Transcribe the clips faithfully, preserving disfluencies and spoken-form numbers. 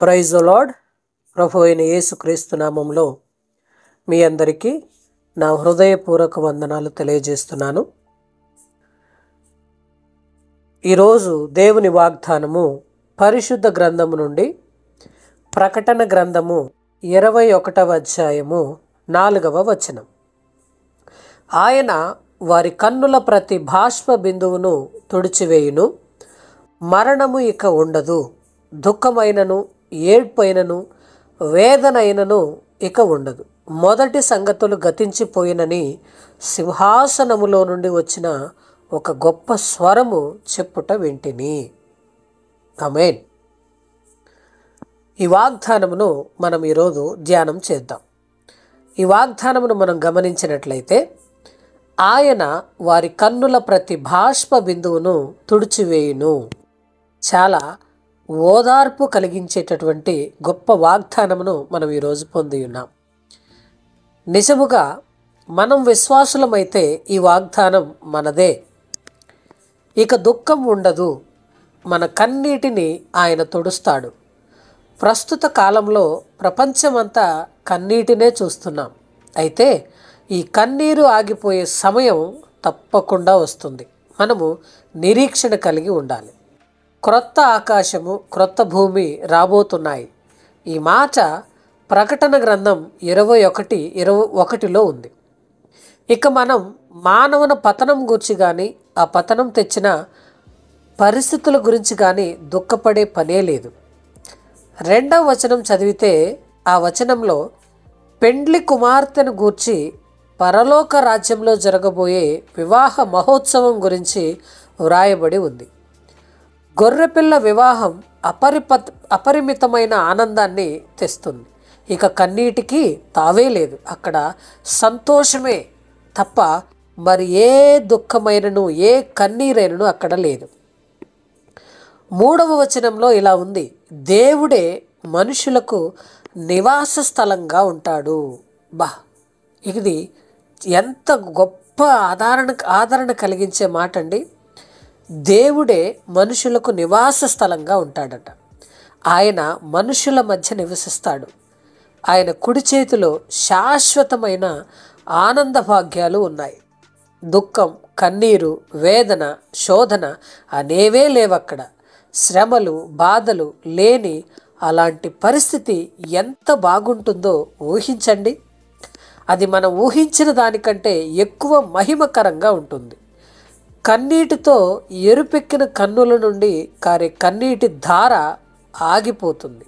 Praise the lord. ప్రభు అయిన యేసుక్రీస్తు నామంలో మీ అందరికీ నా హృదయపూర్వక వందనాలు తెలియజేస్తున్నాను. ఈరోజు దేవుని వాగ్దానము పరిశుద్ధ గ్రంథము నుండి ప్రకటన గ్రంథము ఇరవై ఒకటవ అధ్యాయము నాలుగవ వచనం. ఆయన వారి కన్నుల ప్రతి బాష్ప బిందువును తుడిచివేయును, మరణము ఇక ఉండదు, దుఃఖమైనను ఏడ్పైనను వేదనైనను ఇక ఉండదు, మొదటి సంగతులు గతించిపోయినని సింహాసనములో నుండి వచ్చిన ఒక గొప్ప స్వరము చెప్పుట వింటిని. ఆమేన్. ఈ వాగ్దానమును మనం ఈరోజు ధ్యానం చేద్దాం. ఈ వాగ్దానమును మనం గమనించినట్లయితే, ఆయన వారి కన్నుల ప్రతి బాష్ప బిందువును తుడిచివేయును. చాలా ఓదార్పు కలిగించేటటువంటి గొప్ప వాగ్దానమును మనం ఈరోజు పొంది ఉన్నాం. నిజముగా మనం విశ్వాసులమైతే ఈ వాగ్దానం మనదే. ఇక దుఃఖం ఉండదు, మన కన్నీటిని ఆయన తుడుస్తాడు. ప్రస్తుత కాలంలో ప్రపంచమంతా కన్నీటినే చూస్తున్నాం. అయితే ఈ కన్నీరు ఆగిపోయే సమయం తప్పకుండా వస్తుంది. మనము నిరీక్షణ కలిగి ఉండాలి. క్రొత్త ఆకాశము, క్రొత్త భూమి రాబోతున్నాయి. ఈ మాట ప్రకటన గ్రంథం ఇరవై ఒకటి ఇరవై ఒకటిలో ఉంది. ఇక మనం మానవుని పతనం గురించి కానీ, ఆ పతనం తెచ్చిన పరిస్థితుల గురించి కానీ దుఃఖపడే పనే లేదు. రెండవ వచనం చదివితే ఆ వచనంలో పెండ్లి కుమార్తెను గూర్చి పరలోక రాజ్యంలో జరగబోయే వివాహ మహోత్సవం గురించి వ్రాయబడి ఉంది. గొర్రెపిల్ల వివాహం అపరిపత్ అపరిమితమైన ఆనందాన్ని తెస్తుంది. ఇక కన్నీటికి తావే లేదు. అక్కడ సంతోషమే తప్ప మరి ఏ దుఃఖమైనను ఏ కన్నీరైనను అక్కడ లేదు. మూడవ వచనంలో ఇలా ఉంది, దేవుడే మనుషులకు నివాస స్థలంగా ఉంటాడు. బా, ఇది ఎంత గొప్ప ఆదరణ ఆదరణ కలిగించే మాట అండి. దేవుడే మనుషులకు నివాస స్థలంగా ఉంటాడట. ఆయన మనుషుల మధ్య నివసిస్తాడు. ఆయన కుడి చేతిలో శాశ్వతమైన ఆనంద భాగ్యాలు ఉన్నాయి. దుఃఖం, కన్నీరు, వేదన, శోధన అనేవే లేవక్కడ. శ్రమలు, బాధలు లేని అలాంటి పరిస్థితి ఎంత బాగుంటుందో ఊహించండి. అది మనం ఊహించిన దానికంటే ఎక్కువ మహిమకరంగా ఉంటుంది. కన్నీటితో ఎరుపెక్కిన కన్నుల నుండి కారే కన్నీటి ధార ఆగిపోతుంది.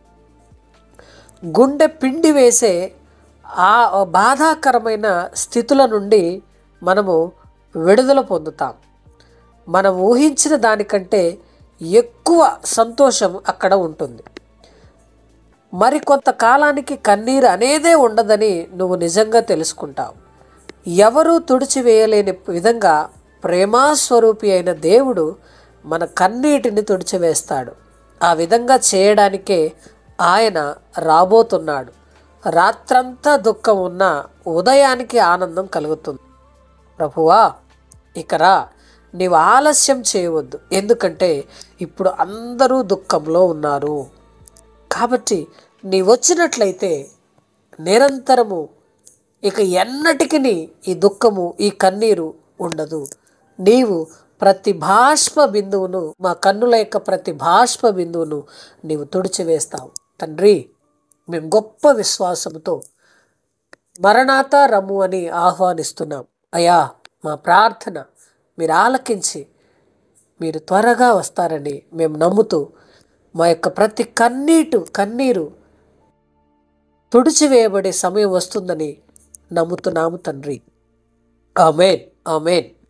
గుండె పిండి వేసే ఆ బాధాకరమైన స్థితుల నుండి మనము విడుదల పొందుతాం. మనం ఊహించిన దానికంటే ఎక్కువ సంతోషం అక్కడ ఉంటుంది. మరి కొంతకాలానికి కన్నీరు అనేదే ఉండదని నువ్వు నిజంగా తెలుసుకుంటావు. ఎవరూ తుడిచివేయలేని విధంగా ప్రేమాస్వరూపి అయిన దేవుడు మన కన్నీటిని తుడిచివేస్తాడు. ఆ విధంగా చేయడానికే ఆయన రాబోతున్నాడు. రాత్రంతా దుఃఖం ఉన్న ఉదయానికి ఆనందం కలుగుతుంది. ప్రభువా, ఇకరా, నీవు ఆలస్యం చేయవద్దు. ఎందుకంటే ఇప్పుడు అందరూ దుఃఖంలో ఉన్నారు. కాబట్టి నీ వచ్చినట్లయితే నిరంతరము ఇక ఎన్నటికి ఈ దుఃఖము, ఈ కన్నీరు ఉండదు. నీవు ప్రతి బాష్ప బిందువును, మా కన్నుల యొక్క ప్రతి బాష్ప బిందువును నీవు తుడిచివేస్తావు. తండ్రి, మేము గొప్ప విశ్వాసంతో మరణాత రమ్ము అని ఆహ్వానిస్తున్నాం. అయ్యా, మా ప్రార్థన మీరు ఆలకించి మీరు త్వరగా వస్తారని మేము నమ్ముతూ మా యొక్క ప్రతి కన్నీటు కన్నీరు తుడిచివేయబడే సమయం వస్తుందని నమ్ముతున్నాము తండ్రి. ఆమేన్, ఆమేన్.